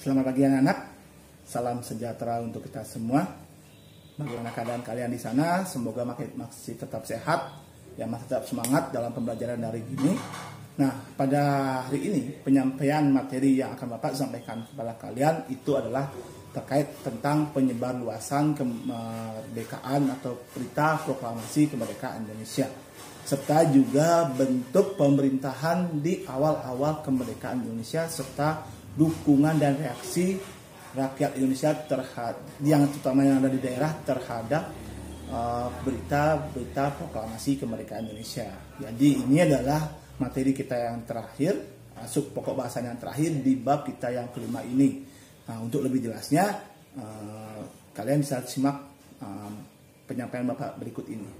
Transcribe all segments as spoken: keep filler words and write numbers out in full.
Selamat pagi anak-anak, salam sejahtera untuk kita semua. Bagaimana keadaan kalian di sana? Semoga masih tetap sehat, ya masih tetap semangat dalam pembelajaran dari ini. Nah, pada hari ini penyampaian materi yang akan Bapak sampaikan kepada kalian itu adalah terkait tentang penyebar luasan kemerdekaan atau berita proklamasi kemerdekaan Indonesia, serta juga bentuk pemerintahan di awal-awal kemerdekaan Indonesia, serta dukungan dan reaksi rakyat Indonesia terhadap yang terutama yang ada di daerah terhadap berita-berita uh, proklamasi kemerdekaan Indonesia. Jadi ini adalah materi kita yang terakhir, masuk pokok bahasan yang terakhir di bab kita yang kelima ini. Nah, untuk lebih jelasnya uh, kalian bisa simak uh, penyampaian Bapak berikut ini.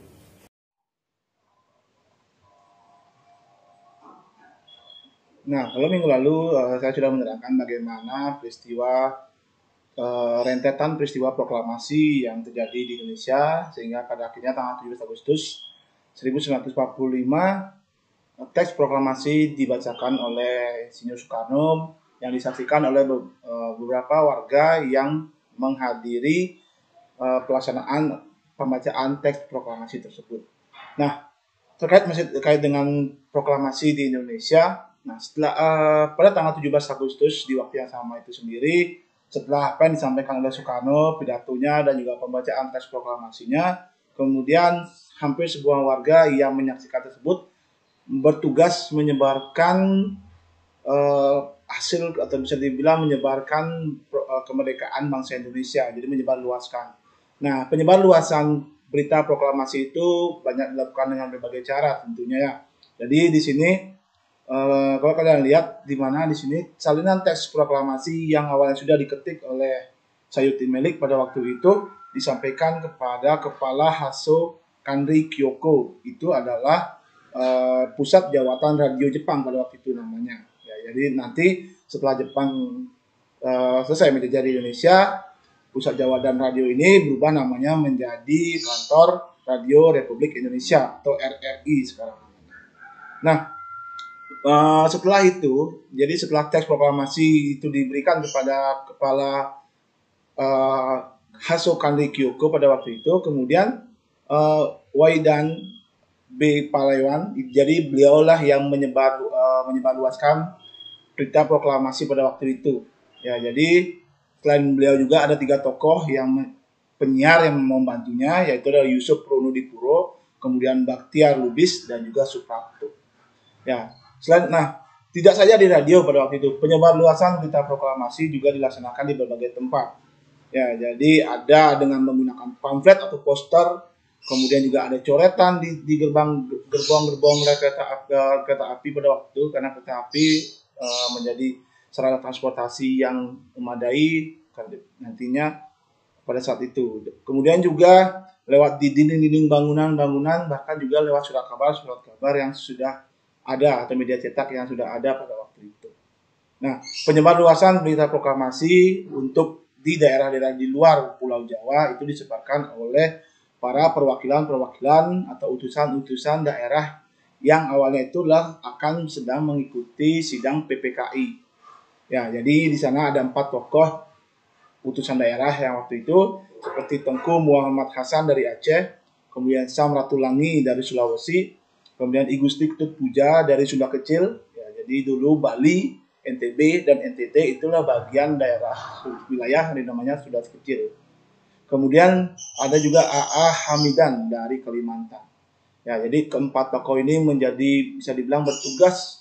Nah, kalau minggu lalu uh, saya sudah menerangkan bagaimana peristiwa uh, rentetan peristiwa proklamasi yang terjadi di Indonesia, sehingga pada akhirnya tanggal tujuh belas Agustus seribu sembilan ratus empat puluh lima uh, teks proklamasi dibacakan oleh Insinyur Soekarno yang disaksikan oleh be uh, beberapa warga yang menghadiri uh, pelaksanaan pembacaan teks proklamasi tersebut. Nah, terkait masih terkait dengan proklamasi di Indonesia. Nah, setelah uh, pada tanggal tujuh belas Agustus di waktu yang sama itu sendiri, setelah apa yang disampaikan oleh Soekarno, pidatonya dan juga pembacaan teks proklamasinya, kemudian hampir sebuah warga yang menyaksikan tersebut bertugas menyebarkan uh, hasil atau bisa dibilang menyebarkan uh, kemerdekaan bangsa Indonesia, jadi menyebar luaskan. Nah, penyebar luasan berita proklamasi itu banyak dilakukan dengan berbagai cara tentunya ya. Jadi di sini Uh, kalau kalian lihat di mana di sini salinan teks proklamasi yang awalnya sudah diketik oleh Sayuti Melik pada waktu itu disampaikan kepada Kepala Hasso Kanri Kyoko. Itu adalah uh, pusat jawatan radio Jepang pada waktu itu namanya. Ya, jadi nanti setelah Jepang uh, selesai menjajah di Indonesia, pusat jawatan radio ini berubah namanya menjadi Kantor Radio Republik Indonesia atau R R I sekarang. Nah, Uh, setelah itu, jadi setelah teks proklamasi itu diberikan kepada Kepala uh, Hasso Kanri Kyoko pada waktu itu, kemudian uh, Waidan B. Palawan, jadi beliaulah yang menyebar uh, menyebarluaskan berita proklamasi pada waktu itu. Ya, jadi selain beliau juga ada tiga tokoh yang penyiar yang membantunya, yaitu adalah Yusuf Pronodipuro, kemudian Baktiar Lubis dan juga Suprapto. Ya. Selain, nah, tidak saja di radio pada waktu itu, penyebar luasan berita proklamasi juga dilaksanakan di berbagai tempat. Ya, jadi ada dengan menggunakan pamflet atau poster, kemudian juga ada coretan di, di gerbang gerbong-gerbong kereta api, kereta api pada waktu itu, karena kereta api uh, menjadi sarana transportasi yang memadai nantinya pada saat itu. Kemudian juga lewat di dinding-dinding bangunan-bangunan, bahkan juga lewat surat kabar, surat kabar yang sudah ada atau media cetak yang sudah ada pada waktu itu. Nah, penyebar luasan berita proklamasi untuk di daerah-daerah di luar Pulau Jawa itu disebarkan oleh para perwakilan-perwakilan atau utusan-utusan daerah yang awalnya itulah akan sedang mengikuti sidang P P K I. Ya, jadi di sana ada empat tokoh utusan daerah yang waktu itu seperti Tengku Muhammad Hasan dari Aceh, kemudian Sam Ratulangi dari Sulawesi, kemudian I Gusti Ketut Puja dari Sunda Kecil. Ya, jadi dulu Bali, N T B, dan N T T itulah bagian daerah wilayah yang namanya Sunda Kecil. Kemudian ada juga A A Hamidan dari Kalimantan. Ya, jadi keempat tokoh ini menjadi bisa dibilang bertugas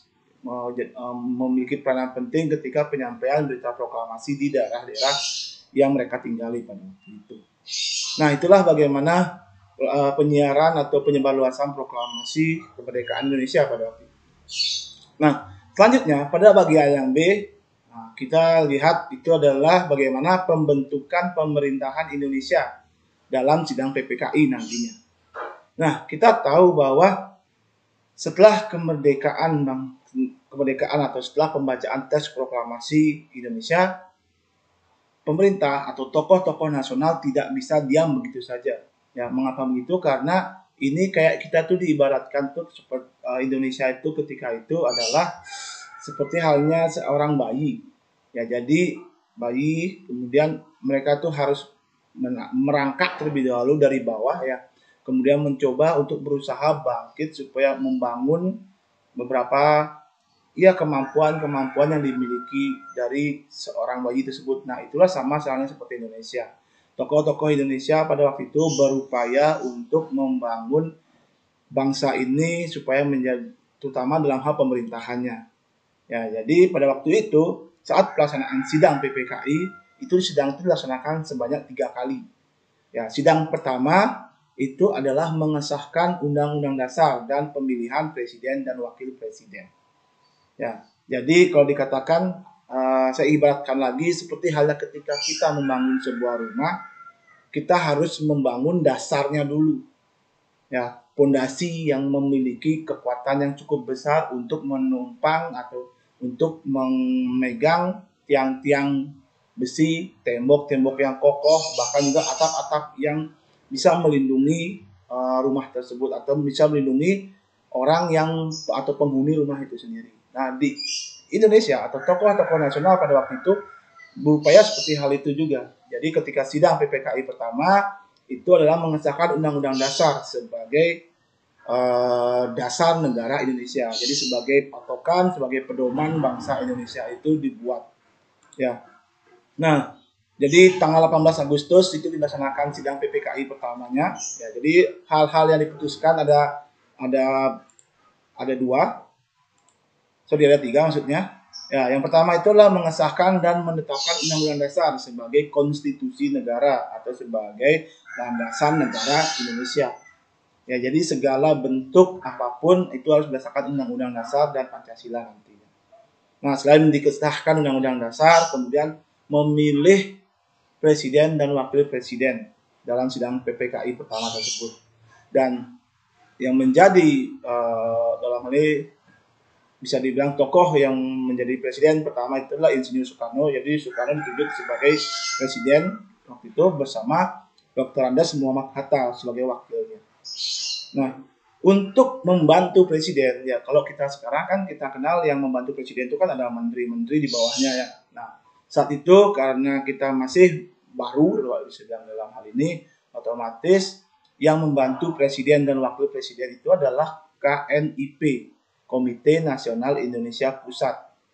memiliki peranan penting ketika penyampaian berita proklamasi di daerah-daerah yang mereka tinggali pada waktu itu. Nah, itulah bagaimana penyiaran atau penyebarluasan proklamasi kemerdekaan Indonesia pada waktu itu. Nah, selanjutnya pada bagian yang B, nah, kita lihat itu adalah bagaimana pembentukan pemerintahan Indonesia dalam sidang P P K I nantinya. Nah, kita tahu bahwa setelah kemerdekaan kemerdekaan atau setelah pembacaan teks proklamasi Indonesia, pemerintah atau tokoh-tokoh nasional tidak bisa diam begitu saja. Ya, mengapa begitu? Karena ini kayak kita tuh diibaratkan tuh seperti uh, Indonesia itu ketika itu adalah seperti halnya seorang bayi. Ya, jadi bayi, kemudian mereka tuh harus merangkak terlebih dahulu dari bawah ya, kemudian mencoba untuk berusaha bangkit supaya membangun beberapa ya kemampuan-kemampuan yang dimiliki dari seorang bayi tersebut. Nah, itulah sama halnya seperti Indonesia. Tokoh-tokoh Indonesia pada waktu itu berupaya untuk membangun bangsa ini supaya menjadi terutama dalam hal pemerintahannya. Ya, jadi pada waktu itu saat pelaksanaan sidang P P K I itu sidang itu dilaksanakan sebanyak tiga kali. Ya, sidang pertama itu adalah mengesahkan Undang-Undang Dasar dan pemilihan presiden dan wakil presiden. Ya, jadi kalau dikatakan uh, saya ibaratkan lagi seperti halnya ketika kita membangun sebuah rumah, kita harus membangun dasarnya dulu. Ya, pondasi yang memiliki kekuatan yang cukup besar untuk menumpang atau untuk memegang tiang-tiang besi, tembok-tembok yang kokoh, bahkan juga atap-atap yang bisa melindungi uh, rumah tersebut atau bisa melindungi orang yang atau penghuni rumah itu sendiri. Nah, di Indonesia atau tokoh-tokoh nasional pada waktu itu berupaya seperti hal itu juga. Jadi ketika sidang P P K I pertama itu adalah mengesahkan Undang-Undang Dasar sebagai uh, dasar negara Indonesia. Jadi sebagai patokan, sebagai pedoman bangsa Indonesia itu dibuat. Ya. Nah, jadi tanggal delapan belas Agustus itu dilaksanakan sidang P P K I pertamanya. Ya, jadi hal-hal yang diputuskan ada ada ada dua. Sorry, ada tiga maksudnya. Ya, yang pertama itu adalah mengesahkan dan menetapkan Undang-Undang Dasar sebagai konstitusi negara atau sebagai landasan negara Indonesia. Ya, jadi segala bentuk apapun itu harus berdasarkan Undang-Undang Dasar dan Pancasila nantinya. Nah, selain dikesahkan Undang-Undang Dasar, kemudian memilih presiden dan wakil presiden dalam sidang P P K I pertama tersebut. Dan yang menjadi uh, dalam hal ini bisa dibilang tokoh yang menjadi presiden pertama itu adalah Insinyur Soekarno. Jadi Soekarno ditunjuk sebagai presiden waktu itu bersama Doktor Andes Muhammad Hatta sebagai wakilnya. Nah, untuk membantu presiden ya, kalau kita sekarang kan kita kenal yang membantu presiden itu kan ada menteri-menteri di bawahnya ya. Nah, saat itu karena kita masih baru sedang dalam hal ini, otomatis yang membantu presiden dan wakil presiden itu adalah K N I P, Komite Nasional Indonesia Pusat.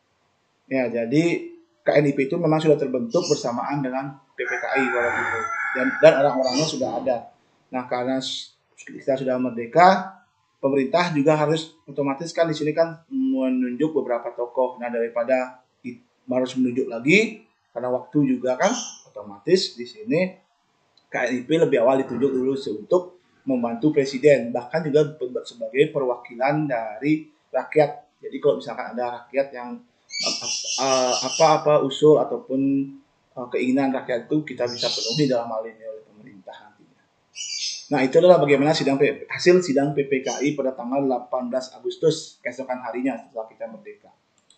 Ya, jadi K N I P itu memang sudah terbentuk bersamaan dengan P P K I waktu itu, dan, dan orang-orangnya sudah ada. Nah, karena kita sudah merdeka, pemerintah juga harus otomatis kan di sini kan menunjuk beberapa tokoh. Nah, daripada harus menunjuk lagi karena waktu juga kan, otomatis di sini K N I P lebih awal ditunjuk dulu untuk membantu presiden, bahkan juga sebagai perwakilan dari rakyat. Jadi kalau misalkan ada rakyat yang apa-apa usul ataupun keinginan rakyat itu kita bisa penuhi dalam hal ini oleh pemerintah nantinya. Nah, itu adalah bagaimana sidang hasil sidang P P K I pada tanggal delapan belas Agustus, keesokan harinya setelah kita merdeka.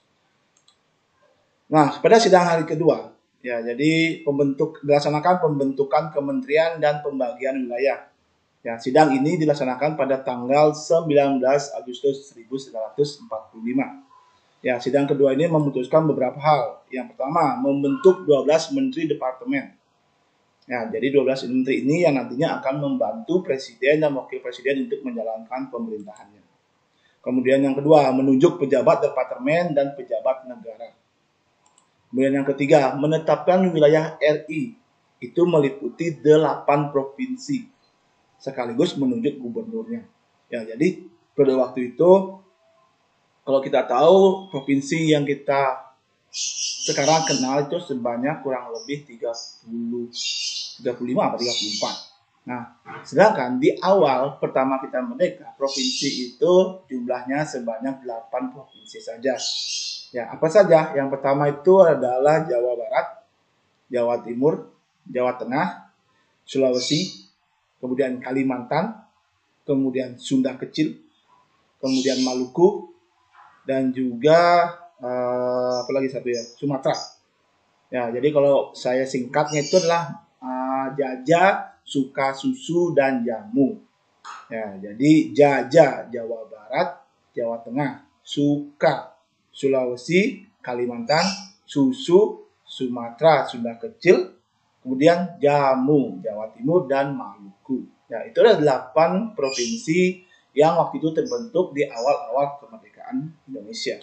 Nah, pada sidang hari kedua, ya, jadi pembentuk dilaksanakan pembentukan kementerian dan pembagian wilayah. Ya, sidang ini dilaksanakan pada tanggal sembilan belas Agustus seribu sembilan ratus empat puluh lima. Ya, sidang kedua ini memutuskan beberapa hal. Yang pertama, membentuk dua belas menteri departemen. Ya, jadi dua belas menteri ini yang nantinya akan membantu presiden dan wakil presiden untuk menjalankan pemerintahannya. Kemudian yang kedua, menunjuk pejabat departemen dan pejabat negara. Kemudian yang ketiga, menetapkan wilayah R I. Itu meliputi delapan provinsi. Sekaligus menunjuk gubernurnya. Ya, jadi pada waktu itu kalau kita tahu provinsi yang kita sekarang kenal itu sebanyak kurang lebih tiga puluh, tiga puluh lima atau tiga puluh empat. Nah, sedangkan di awal pertama kita merdeka, provinsi itu jumlahnya sebanyak delapan provinsi saja. Ya, apa saja? Yang pertama itu adalah Jawa Barat, Jawa Timur, Jawa Tengah, Sulawesi, kemudian Kalimantan, kemudian Sunda Kecil, kemudian Maluku, dan juga uh, apa lagi satu ya, Sumatera. Ya, jadi kalau saya singkatnya itu adalah uh, Jaja, Suka, Susu, dan Jamu. Ya, jadi Jaja Jawa Barat, Jawa Tengah, Suka Sulawesi, Kalimantan, Susu Sumatera, Sunda Kecil, kemudian Jammu, Jawa Timur, dan Maluku. Ya, itu adalah delapan provinsi yang waktu itu terbentuk di awal-awal kemerdekaan Indonesia.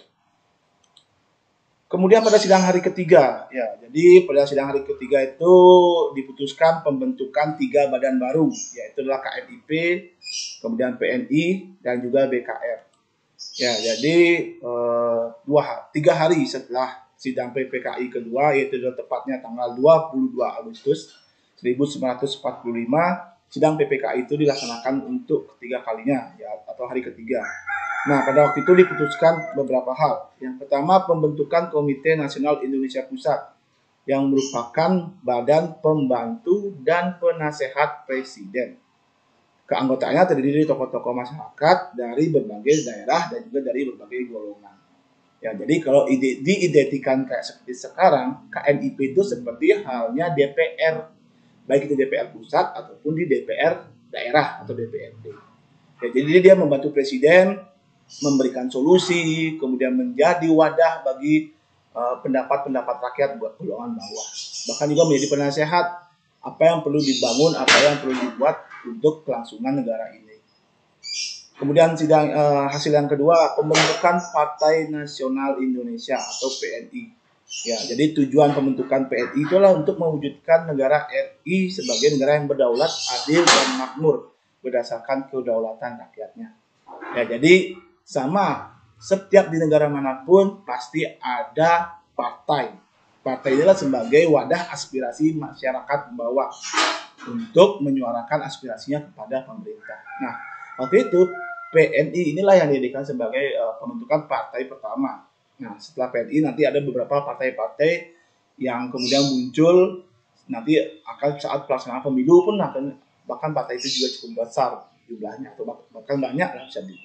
Kemudian pada sidang hari ketiga, ya, jadi pada sidang hari ketiga itu diputuskan pembentukan tiga badan baru, yaitu adalah K N I P, kemudian P N I, dan juga B K R. Ya, jadi eh, dua, tiga hari setelah sidang P P K I kedua, yaitu tepatnya tanggal dua puluh dua Agustus seribu sembilan ratus empat puluh lima, sidang P P K I itu dilaksanakan untuk ketiga kalinya, ya, atau hari ketiga. Nah, pada waktu itu diputuskan beberapa hal. Yang pertama, pembentukan Komite Nasional Indonesia Pusat yang merupakan badan pembantu dan penasehat presiden. Keanggotaannya terdiri dari tokoh-tokoh masyarakat dari berbagai daerah dan juga dari berbagai golongan. Ya, jadi kalau ide, diidentikan kayak seperti sekarang, K N I P itu seperti halnya D P R, baik itu D P R pusat ataupun di D P R daerah atau D P R D. Ya, jadi dia membantu presiden memberikan solusi, kemudian menjadi wadah bagi pendapat-pendapat uh, rakyat buat golongan bawah. Bahkan juga menjadi penasehat apa yang perlu dibangun, apa yang perlu dibuat untuk kelangsungan negara ini. Kemudian sidang uh, hasil yang kedua, pembentukan Partai Nasional Indonesia atau P N I. Ya, jadi tujuan pembentukan P N I itulah untuk mewujudkan negara R I sebagai negara yang berdaulat, adil, dan makmur berdasarkan kedaulatan rakyatnya. Ya, jadi sama, setiap di negara manapun pasti ada partai. Partai adalah sebagai wadah aspirasi masyarakat bawah untuk menyuarakan aspirasinya kepada pemerintah. Nah, waktu itu P N I inilah yang dijadikan sebagai uh, pembentukan partai pertama. Nah, setelah P N I nanti ada beberapa partai-partai yang kemudian muncul nanti akan saat pelaksanaan pemilu pun akan, bahkan partai itu juga cukup besar jumlahnya atau bahkan banyak lah bisa di.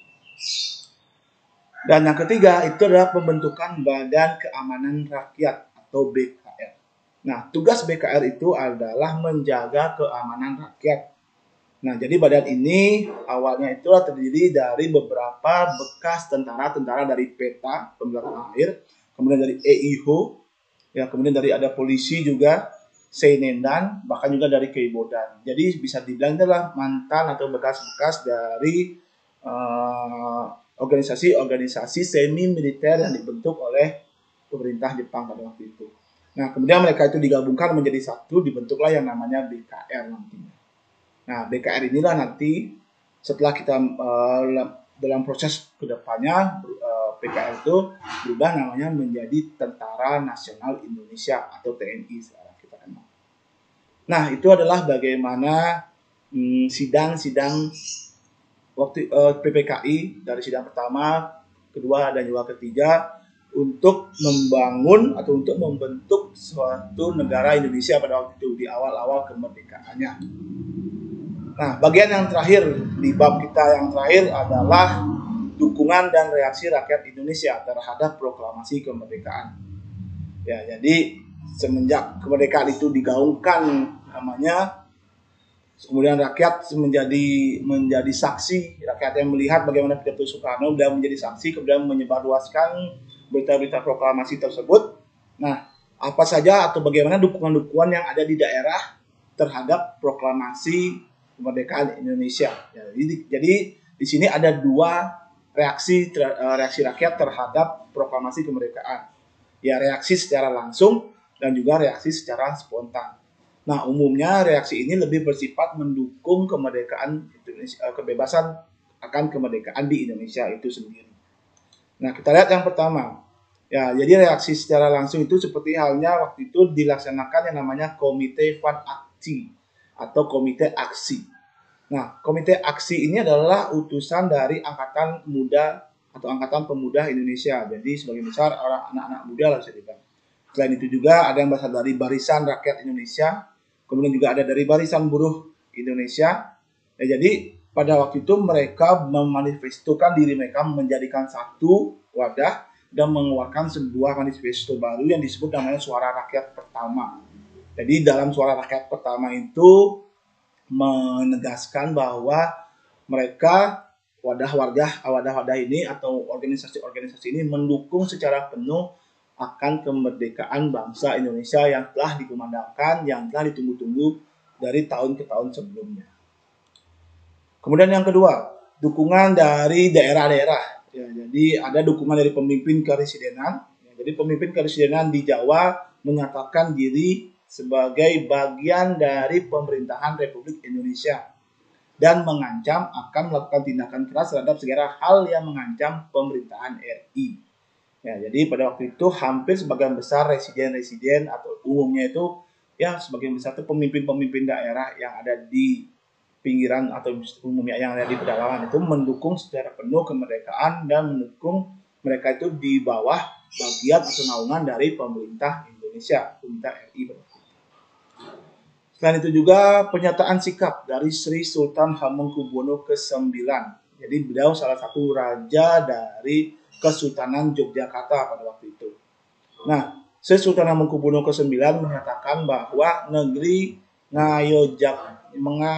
Dan yang ketiga itu adalah pembentukan Badan Keamanan Rakyat atau B K R. Nah, tugas B K R itu adalah menjaga keamanan rakyat. Nah, jadi badan ini awalnya itulah terdiri dari beberapa bekas tentara-tentara dari PETA, Pemberontakan Air, kemudian dari E I H O, ya, kemudian dari ada polisi juga, Seinendan, bahkan juga dari Keibodan. Jadi bisa dibilang adalah mantan atau bekas-bekas dari uh, organisasi-organisasi semi-militer yang dibentuk oleh pemerintah Jepang pada waktu itu. Nah, kemudian mereka itu digabungkan menjadi satu, dibentuklah yang namanya B K R nantinya. Nah, B K R inilah nanti setelah kita uh, dalam proses kedepannya uh, B K R itu berubah namanya menjadi Tentara Nasional Indonesia atau T N I sekarang kita kenal. Nah, itu adalah bagaimana hmm, sidang-sidang waktu uh, P P K I dari sidang pertama, kedua, dan juga ketiga untuk membangun atau untuk membentuk suatu negara Indonesia pada waktu itu di awal-awal kemerdekaannya. Nah, bagian yang terakhir di bab kita yang terakhir adalah dukungan dan reaksi rakyat Indonesia terhadap proklamasi kemerdekaan. Ya, jadi semenjak kemerdekaan itu digaungkan namanya, kemudian rakyat menjadi menjadi saksi, rakyat yang melihat bagaimana pidato Soekarno dan menjadi saksi, kemudian menyebarluaskan berita-berita proklamasi tersebut. Nah, apa saja atau bagaimana dukungan-dukungan yang ada di daerah terhadap proklamasi kemerdekaan Indonesia. Ya, jadi, jadi di sini ada dua reaksi reaksi rakyat terhadap proklamasi kemerdekaan. Ya, reaksi secara langsung dan juga reaksi secara spontan. Nah, umumnya reaksi ini lebih bersifat mendukung kemerdekaan Indonesia, kebebasan akan kemerdekaan di Indonesia itu sendiri. Nah, kita lihat yang pertama. Ya, jadi reaksi secara langsung itu seperti halnya waktu itu dilaksanakan yang namanya Komite Van Aksi atau Komite Aksi. Nah, Komite Aksi ini adalah utusan dari Angkatan Muda atau Angkatan Pemuda Indonesia. Jadi sebagian besar orang anak-anak muda lah bisa dibilang. Selain itu juga ada yang berasal dari Barisan Rakyat Indonesia, kemudian juga ada dari Barisan Buruh Indonesia. Ya, jadi pada waktu itu mereka memanifestokan diri mereka menjadikan satu wadah dan mengeluarkan sebuah manifesto baru yang disebut namanya Suara Rakyat Pertama. Jadi dalam Suara Rakyat Pertama itu menegaskan bahwa mereka wadah warga wadah-wadah ini atau organisasi-organisasi ini mendukung secara penuh akan kemerdekaan bangsa Indonesia yang telah dikumandangkan, yang telah ditunggu-tunggu dari tahun ke tahun sebelumnya. Kemudian yang kedua, dukungan dari daerah-daerah. Ya, jadi ada dukungan dari pemimpin keresidenan. Ya, jadi pemimpin keresidenan di Jawa menyatakan diri sebagai bagian dari pemerintahan Republik Indonesia dan mengancam akan melakukan tindakan keras terhadap segala hal yang mengancam pemerintahan R I. Ya, jadi pada waktu itu hampir sebagian besar residen-residen atau umumnya itu ya sebagian besar itu pemimpin-pemimpin daerah yang ada di pinggiran atau umumnya yang ada di pedalaman itu mendukung secara penuh kemerdekaan dan mendukung mereka itu di bawah bagian atau naungan dari pemerintah Indonesia, pemerintah R I. Selain itu juga pernyataan sikap dari Sri Sultan Hamengkubuwono kesembilan. Jadi beliau salah satu raja dari Kesultanan Yogyakarta pada waktu itu. Nah, Sri Sultan Hamengkubuwono kesembilan menyatakan bahwa negeri Ngayojak,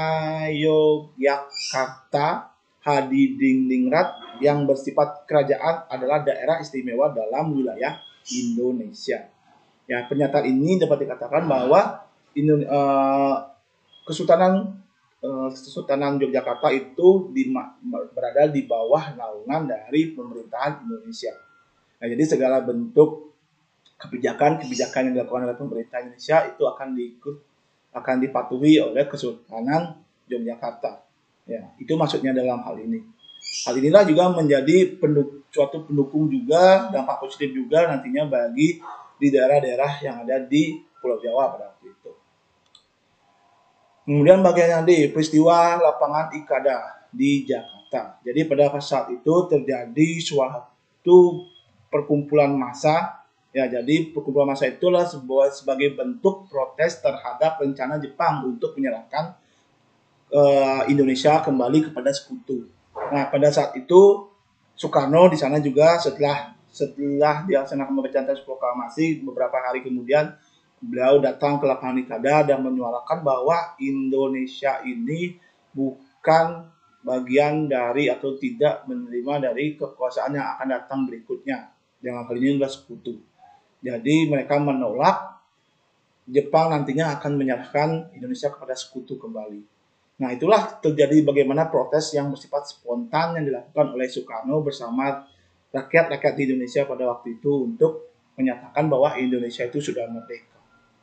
Ngayogyakarta Hadiningrat yang bersifat kerajaan adalah daerah istimewa dalam wilayah Indonesia. Ya, pernyataan ini dapat dikatakan bahwa Indo, uh, Kesultanan uh, Kesultanan Yogyakarta itu di, berada di bawah naungan dari pemerintahan Indonesia. Nah, jadi segala bentuk kebijakan-kebijakan yang dilakukan oleh pemerintah Indonesia itu akan diikut akan dipatuhi oleh Kesultanan Yogyakarta. Ya, itu maksudnya dalam hal ini. Hal inilah juga menjadi penduk, suatu pendukung juga, dampak positif juga nantinya bagi di daerah-daerah yang ada di Pulau Jawa pada waktu itu. Kemudian bagian yang di peristiwa lapangan Ikada di Jakarta. Jadi pada saat itu terjadi suatu perkumpulan massa. Ya, jadi perkumpulan massa itulah sebuah sebagai bentuk protes terhadap rencana Jepang untuk menyerahkan uh, Indonesia kembali kepada sekutu. Nah, pada saat itu Soekarno di sana juga setelah setelah dilaksanakan pembacaan teks proklamasi beberapa hari kemudian beliau datang ke lapangan Ikada dan menyuarakan bahwa Indonesia ini bukan bagian dari atau tidak menerima dari kekuasaan yang akan datang berikutnya. Dalam hal ini adalah sekutu. Jadi mereka menolak Jepang nantinya akan menyerahkan Indonesia kepada sekutu kembali. Nah, itulah terjadi bagaimana protes yang bersifat spontan yang dilakukan oleh Soekarno bersama rakyat-rakyat di Indonesia pada waktu itu untuk menyatakan bahwa Indonesia itu sudah merdeka.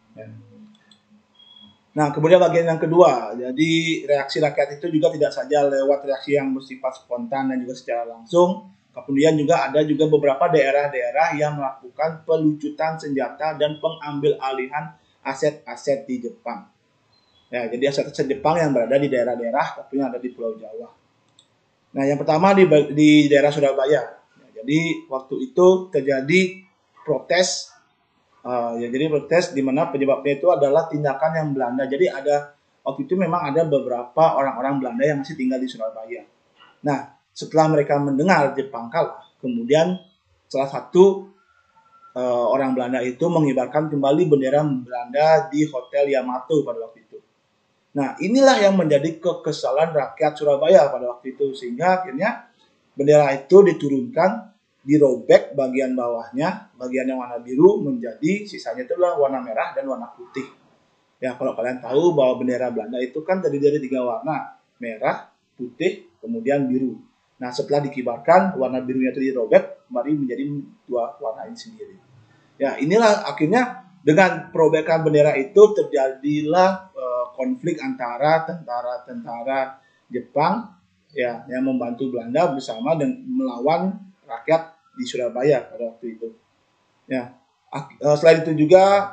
Nah, kemudian bagian yang kedua, jadi reaksi rakyat itu juga tidak saja lewat reaksi yang bersifat spontan dan juga secara langsung. Kemudian juga ada juga beberapa daerah-daerah yang melakukan pelucutan senjata dan pengambil alihan aset-aset di Jepang. Ya, jadi aset-aset Jepang yang berada di daerah-daerah tapi yang ada di Pulau Jawa. Nah, yang pertama di, di daerah Surabaya. Ya, jadi waktu itu terjadi protes. Uh, ya, jadi protes di mana penyebabnya itu adalah tindakan yang Belanda. Jadi ada waktu itu memang ada beberapa orang-orang Belanda yang masih tinggal di Surabaya. Nah, setelah mereka mendengar Jepang kalah, kemudian salah satu uh, orang Belanda itu mengibarkan kembali bendera Belanda di Hotel Yamato pada waktu itu. Nah, inilah yang menjadi kekesalan rakyat Surabaya pada waktu itu, sehingga akhirnya bendera itu diturunkan, dirobek bagian bawahnya, bagian yang warna biru menjadi sisanya itu adalah warna merah dan warna putih. Ya, kalau kalian tahu bahwa bendera Belanda itu kan terdiri dari tiga warna, merah, putih, kemudian biru. Nah, setelah dikibarkan, warna birunya itu dirobek, kembali menjadi dua warna ini sendiri. Ya, inilah akhirnya dengan perobekan bendera itu terjadilah uh, konflik antara tentara-tentara Jepang ya yang membantu Belanda bersama dan melawan rakyat di Surabaya pada waktu itu. Ya, uh, selain itu juga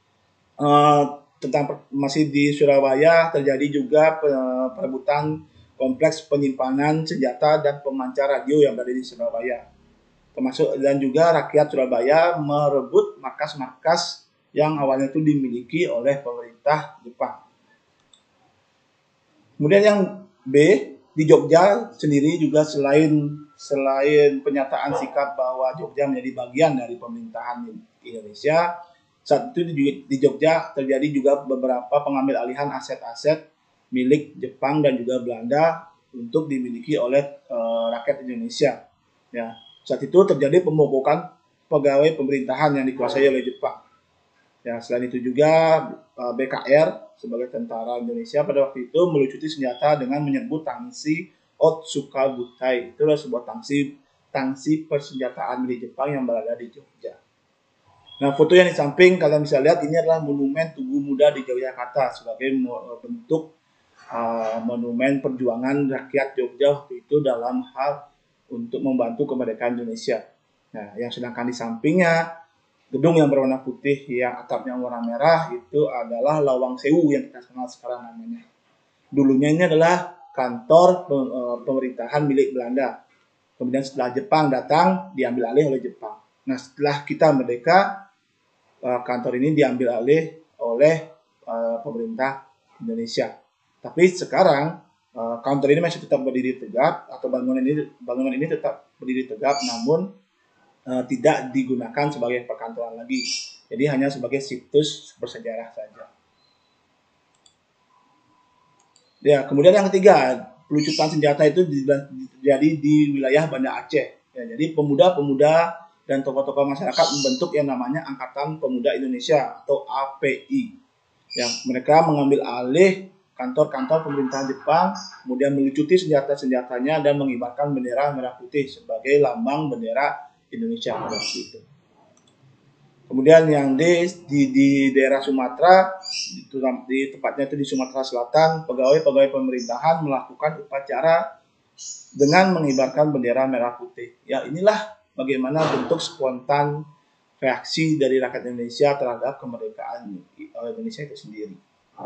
uh, tentang masih di Surabaya terjadi juga perebutan kompleks penyimpanan senjata dan pemancar radio yang berada di Surabaya. Termasuk dan juga rakyat Surabaya merebut markas-markas yang awalnya itu dimiliki oleh pemerintah Jepang. Kemudian yang B, di Jogja sendiri juga selain selain pernyataan sikap bahwa Jogja menjadi bagian dari pemerintahan Indonesia, saat itu di Jogja terjadi juga beberapa pengambil alihan aset-aset milik Jepang dan juga Belanda untuk dimiliki oleh uh, rakyat Indonesia. Ya, saat itu terjadi pemogokan pegawai pemerintahan yang dikuasai oleh Jepang. Ya, selain itu juga B K R sebagai tentara Indonesia pada waktu itu melucuti senjata dengan menyerbu tangsi Otsukabutai. Itu adalah sebuah tangsi tangsi persenjataan milik Jepang yang berada di Jogja. Nah, foto yang di samping kalian bisa lihat ini adalah monumen Tugu Muda di Yogyakarta sebagai bentuk uh, monumen perjuangan rakyat Jogja waktu itu dalam hal untuk membantu kemerdekaan Indonesia. Nah, yang sedangkan di sampingnya gedung yang berwarna putih yang atapnya warna merah itu adalah Lawang Sewu yang kita kenal sekarang namanya. Dulunya ini adalah kantor pemerintahan milik Belanda. Kemudian setelah Jepang datang diambil alih oleh Jepang. Nah, setelah kita merdeka, kantor ini diambil alih oleh uh, pemerintah Indonesia. Tapi sekarang uh, kantor ini masih tetap berdiri tegak atau bangunan ini bangunan ini tetap berdiri tegak, namun uh, tidak digunakan sebagai perkantoran lagi. Jadi hanya sebagai situs bersejarah saja. Ya, kemudian yang ketiga, pelucutan senjata itu terjadi di wilayah Banda Aceh. Ya, jadi pemuda-pemuda dan tokoh-tokoh masyarakat membentuk yang namanya Angkatan Pemuda Indonesia atau A P I. Yang mereka mengambil alih kantor-kantor pemerintahan Jepang, kemudian melucuti senjata-senjatanya dan mengibarkan bendera merah putih sebagai lambang bendera Indonesia pada waktu itu. Kemudian yang di, di, di daerah Sumatera, di, di tepatnya itu di Sumatera Selatan, pegawai-pegawai pemerintahan melakukan upacara dengan mengibarkan bendera merah putih. Ya, inilah bagaimana bentuk spontan reaksi dari rakyat Indonesia terhadap kemerdekaan Indonesia itu sendiri.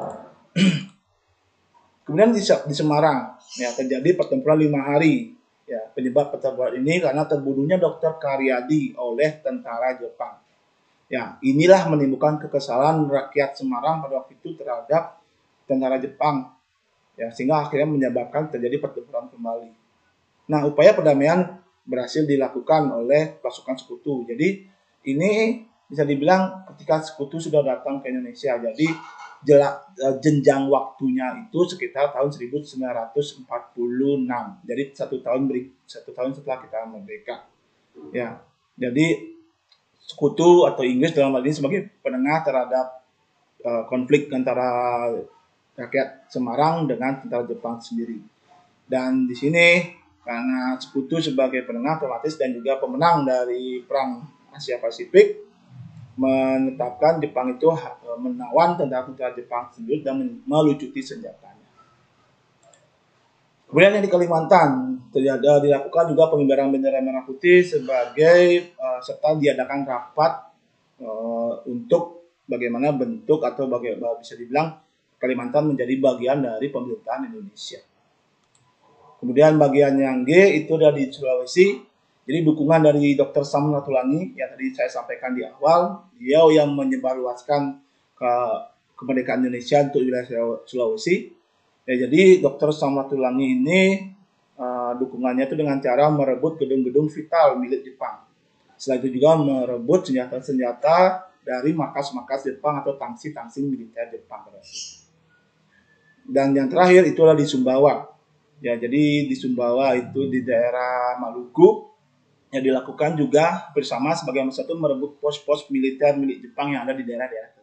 Kemudian di, di Semarang, ya, terjadi pertempuran lima hari. Ya, penyebab pertempuran ini karena terbunuhnya Dokter Karyadi oleh tentara Jepang. Ya, inilah menimbulkan kekesalan rakyat Semarang pada waktu itu terhadap tentara Jepang. Ya, sehingga akhirnya menyebabkan terjadi pertempuran kembali. Nah, upaya perdamaian berhasil dilakukan oleh pasukan sekutu. Jadi ini bisa dibilang ketika sekutu sudah datang ke Indonesia. Jadi jelak, jenjang waktunya itu sekitar tahun seribu sembilan ratus empat puluh enam. Jadi satu tahun beri, satu tahun setelah kita merdeka. Ya, jadi sekutu atau Inggris dalam hal ini sebagai penengah terhadap uh, konflik antara rakyat Semarang dengan tentara Jepang sendiri. Dan di sini karena sekutu sebagai penengah otomatis dan juga pemenang dari perang Asia Pasifik menetapkan Jepang itu menawan tentara-tentara Jepang tersebut dan melucuti senjatanya. Kemudian yang di Kalimantan terjadi dilakukan juga pengibaran bendera merah putih sebagai uh, serta diadakan rapat uh, untuk bagaimana bentuk atau bagaimana bisa dibilang Kalimantan menjadi bagian dari pemerintahan Indonesia. Kemudian bagian yang G itu ada di Sulawesi. Jadi dukungan dari Dokter Samratulangi yang tadi saya sampaikan di awal, dia yang menyebarluaskan ke kemerdekaan Indonesia untuk wilayah Sulawesi. Ya, jadi Dokter Samratulangi ini uh, dukungannya itu dengan cara merebut gedung-gedung vital milik Jepang. Setelah itu juga merebut senjata-senjata dari markas-markas Jepang atau tangsi-tangsi militer Jepang. Dan yang terakhir itulah di Sumbawa. Ya, jadi di Sumbawa itu di daerah Maluku yang dilakukan juga bersama sebagai satu merebut pos-pos militer milik Jepang yang ada di daerah-daerah